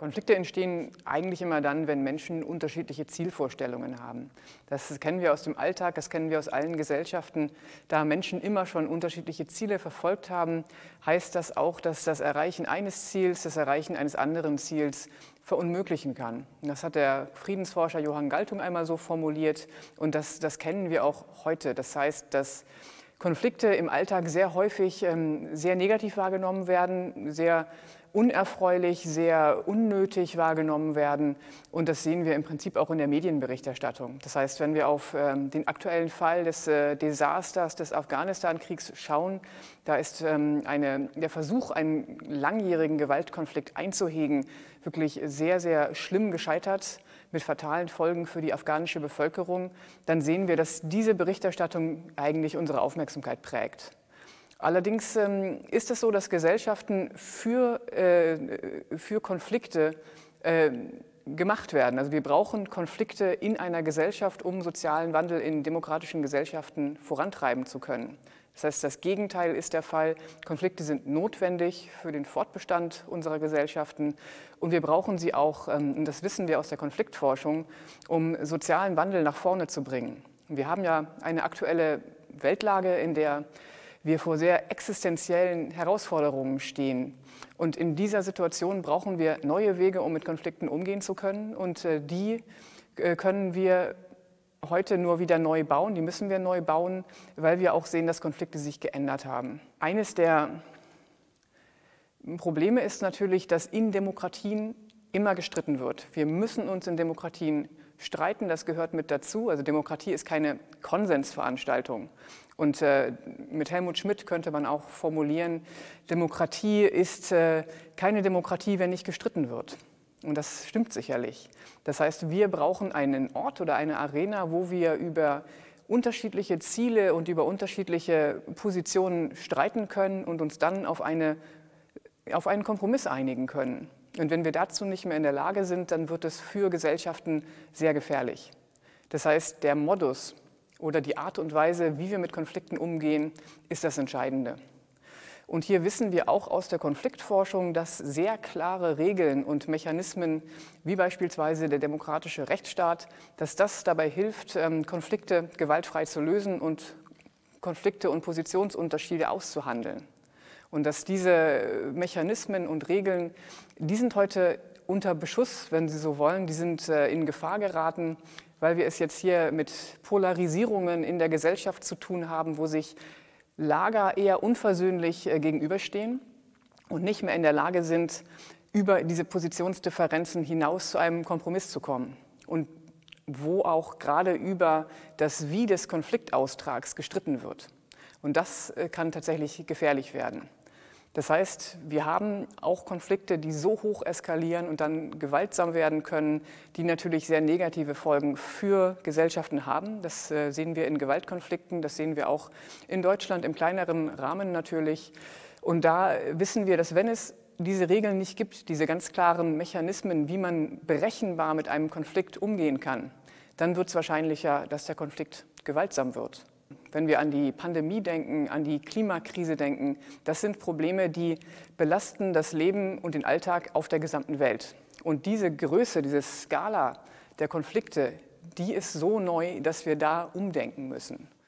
Konflikte entstehen eigentlich immer dann, wenn Menschen unterschiedliche Zielvorstellungen haben. Das kennen wir aus dem Alltag, das kennen wir aus allen Gesellschaften. Da Menschen immer schon unterschiedliche Ziele verfolgt haben, heißt das auch, dass das Erreichen eines Ziels das Erreichen eines anderen Ziels verunmöglichen kann. Das hat der Friedensforscher Johann Galtung einmal so formuliert und das kennen wir auch heute. Das heißt, dass Konflikte im Alltag sehr häufig sehr negativ wahrgenommen werden, sehr unerfreulich, sehr unnötig wahrgenommen werden. Und das sehen wir im Prinzip auch in der Medienberichterstattung. Das heißt, wenn wir auf den aktuellen Fall des Desasters des Afghanistan-Kriegs schauen, da ist der Versuch, einen langjährigen Gewaltkonflikt einzuhegen, wirklich sehr, sehr schlimm gescheitert, mit fatalen Folgen für die afghanische Bevölkerung. Dann sehen wir, dass diese Berichterstattung eigentlich unsere Aufmerksamkeit prägt. Allerdings ist es so, dass Gesellschaften für Konflikte gemacht werden. Also wir brauchen Konflikte in einer Gesellschaft, um sozialen Wandel in demokratischen Gesellschaften vorantreiben zu können. Das heißt, das Gegenteil ist der Fall. Konflikte sind notwendig für den Fortbestand unserer Gesellschaften und wir brauchen sie auch, und das wissen wir aus der Konfliktforschung, um sozialen Wandel nach vorne zu bringen. Wir haben ja eine aktuelle Weltlage, in der wir vor sehr existenziellen Herausforderungen stehen. Und in dieser Situation brauchen wir neue Wege, um mit Konflikten umgehen zu können. Und die können wir heute nur wieder neu bauen, die müssen wir neu bauen, weil wir auch sehen, dass Konflikte sich geändert haben. Eines der Probleme ist natürlich, dass in Demokratien immer gestritten wird. Wir müssen uns in Demokratien streiten, das gehört mit dazu. Also Demokratie ist keine Konsensveranstaltung. Und mit Helmut Schmidt könnte man auch formulieren, Demokratie ist keine Demokratie, wenn nicht gestritten wird. Und das stimmt sicherlich. Das heißt, wir brauchen einen Ort oder eine Arena, wo wir über unterschiedliche Ziele und über unterschiedliche Positionen streiten können und uns dann auf einen Kompromiss einigen können. Und wenn wir dazu nicht mehr in der Lage sind, dann wird es für Gesellschaften sehr gefährlich. Das heißt, der Modus oder die Art und Weise, wie wir mit Konflikten umgehen, ist das Entscheidende. Und hier wissen wir auch aus der Konfliktforschung, dass sehr klare Regeln und Mechanismen, wie beispielsweise der demokratische Rechtsstaat, dass das dabei hilft, Konflikte gewaltfrei zu lösen und Konflikte und Positionsunterschiede auszuhandeln. Und dass diese Mechanismen und Regeln, die sind heute unter Beschuss, wenn Sie so wollen, die sind in Gefahr geraten, weil wir es jetzt hier mit Polarisierungen in der Gesellschaft zu tun haben, wo sich Lager eher unversöhnlich gegenüberstehen und nicht mehr in der Lage sind, über diese Positionsdifferenzen hinaus zu einem Kompromiss zu kommen. Und wo auch gerade über das Wie des Konfliktaustrags gestritten wird. Und das kann tatsächlich gefährlich werden. Das heißt, wir haben auch Konflikte, die so hoch eskalieren und dann gewaltsam werden können, die natürlich sehr negative Folgen für Gesellschaften haben. Das sehen wir in Gewaltkonflikten, das sehen wir auch in Deutschland im kleineren Rahmen natürlich. Und da wissen wir, dass wenn es diese Regeln nicht gibt, diese ganz klaren Mechanismen, wie man berechenbar mit einem Konflikt umgehen kann, dann wird es wahrscheinlicher, dass der Konflikt gewaltsam wird. Wenn wir an die Pandemie denken, an die Klimakrise denken, das sind Probleme, die belasten das Leben und den Alltag auf der gesamten Welt. Und diese Größe, diese Skala der Konflikte, die ist so neu, dass wir da umdenken müssen.